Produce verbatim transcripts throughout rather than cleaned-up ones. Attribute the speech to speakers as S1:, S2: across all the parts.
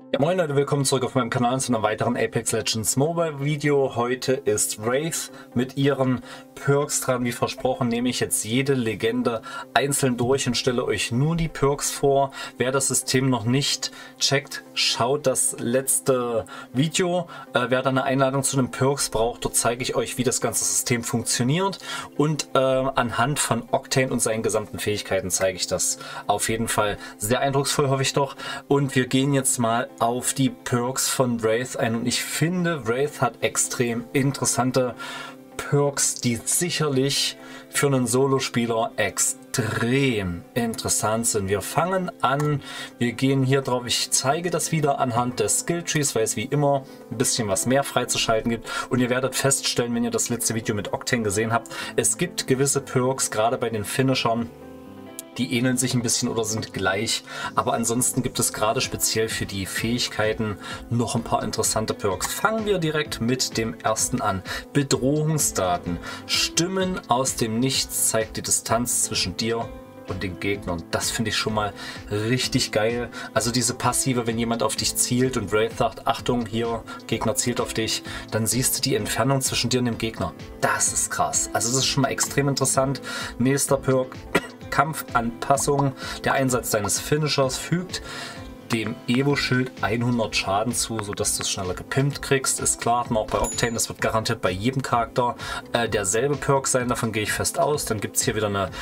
S1: Ja, moin Leute, willkommen zurück auf meinem Kanal zu einem weiteren Apex Legends Mobile Video. Heute ist Wraith mit ihren Perks dran. Wie versprochen nehme ich jetzt jede Legende einzeln durch und stelle euch nur die Perks vor. Wer das System noch nicht checkt, schaut das letzte Video. Äh, wer da eine Einladung zu den Perks braucht, dort zeige ich euch, wie das ganze System funktioniert. Und äh, anhand von Octane und seinen gesamten Fähigkeiten zeige ich das auf jeden Fall sehr eindrucksvoll, hoffe ich doch. Und wir gehen jetzt mal auf die Perks von Wraith ein und ich finde, Wraith hat extrem interessante Perks, die sicherlich für einen Solospieler extrem interessant sind. Wir fangen an, wir gehen hier drauf, ich zeige das wieder anhand des Skilltrees, weil es wie immer ein bisschen was mehr freizuschalten gibt und ihr werdet feststellen, wenn ihr das letzte Video mit Octane gesehen habt, es gibt gewisse Perks, gerade bei den Finishern, die ähneln sich ein bisschen oder sind gleich, aber ansonsten gibt es gerade speziell für die Fähigkeiten noch ein paar interessante Perks. Fangen wir direkt mit dem ersten an. Bedrohungsdaten. Stimmen aus dem Nichts zeigt die Distanz zwischen dir und den Gegnern. Das finde ich schon mal richtig geil. Also diese passive, wenn jemand auf dich zielt und Wraith sagt, Achtung, hier, Gegner zielt auf dich, dann siehst du die Entfernung zwischen dir und dem Gegner. Das ist krass. Also das ist schon mal extrem interessant. Nächster Perk. Kampfanpassung. Der Einsatz deines Finishers fügt dem Evo-Schild hundert Schaden zu, sodass du es schneller gepimpt kriegst. Ist klar, hat man auch bei Octane, das wird garantiert bei jedem Charakter äh, derselbe Perk sein, davon gehe ich fest aus. Dann gibt es hier wieder eine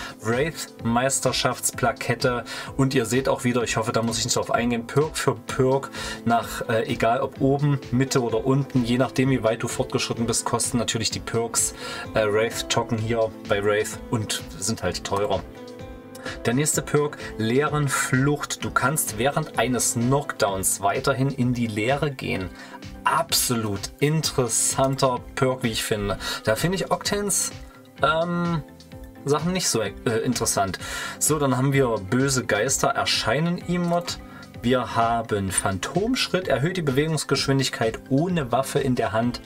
S1: Wraith-Meisterschaftsplakette und ihr seht auch wieder, ich hoffe, da muss ich nicht drauf eingehen, Perk für Perk, nach äh, egal ob oben, Mitte oder unten, je nachdem wie weit du fortgeschritten bist, kosten natürlich die Perks äh, Wraith-Token hier bei Wraith und sind halt teurer. Der nächste Perk, Leeren Flucht. Du kannst während eines Knockdowns weiterhin in die Leere gehen. Absolut interessanter Perk, wie ich finde. Da finde ich Octanes ähm, Sachen nicht so äh, interessant. So, dann haben wir böse Geister erscheinen Emote. Wir haben Phantomschritt, erhöht die Bewegungsgeschwindigkeit ohne Waffe in der Hand.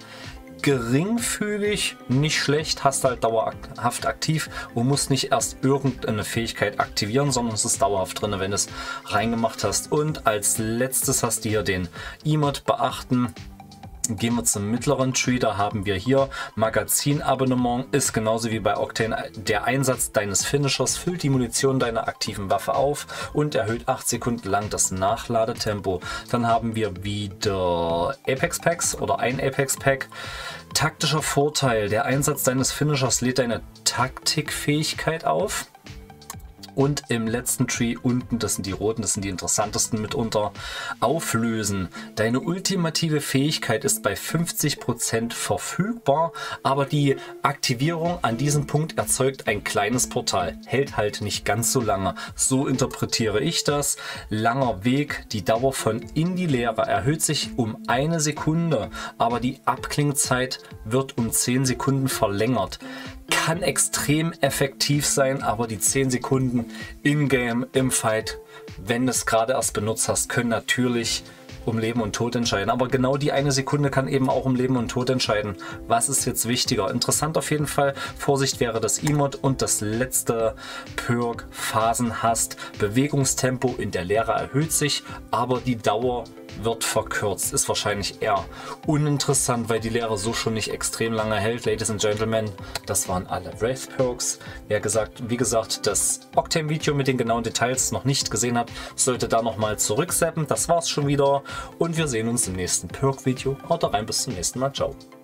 S1: Geringfügig, nicht schlecht, hast halt dauerhaft aktiv und musst nicht erst irgendeine Fähigkeit aktivieren, sondern es ist dauerhaft drin, wenn du es reingemacht hast. Und als letztes hast du hier den Emote beachten. Gehen wir zum mittleren Tree, da haben wir hier Magazinabonnement, ist genauso wie bei Octane der Einsatz deines Finishers, füllt die Munition deiner aktiven Waffe auf und erhöht acht Sekunden lang das Nachladetempo. Dann haben wir wieder Apex Packs oder ein Apex Pack. Taktischer Vorteil, der Einsatz deines Finishers lädt deine Taktikfähigkeit auf. Und im letzten Tree unten, das sind die roten, das sind die interessantesten mitunter, auflösen. Deine ultimative Fähigkeit ist bei fünfzig Prozent verfügbar, aber die Aktivierung an diesem Punkt erzeugt ein kleines Portal. Hält halt nicht ganz so lange. So interpretiere ich das. Langer Weg, die Dauer von in die Leere erhöht sich um eine Sekunde, aber die Abklingzeit wird um zehn Sekunden verlängert. Kann extrem effektiv sein, aber die zehn Sekunden in-game, im Fight, wenn du es gerade erst benutzt hast, können natürlich um Leben und Tod entscheiden. Aber genau die eine Sekunde kann eben auch um Leben und Tod entscheiden. Was ist jetzt wichtiger? Interessant auf jeden Fall. Vorsicht wäre das Emote und das letzte Perk Phasenhast. Bewegungstempo in der Leere erhöht sich, aber die Dauer wird verkürzt. Ist wahrscheinlich eher uninteressant, weil die Leere so schon nicht extrem lange hält. Ladies and Gentlemen, das waren alle Wraith Perks. Wer gesagt, wie gesagt, das Octane Video mit den genauen Details noch nicht gesehen hat, sollte da nochmal zurückseppen. Das war's schon wieder und wir sehen uns im nächsten Perk Video. Haut rein, bis zum nächsten Mal. Ciao.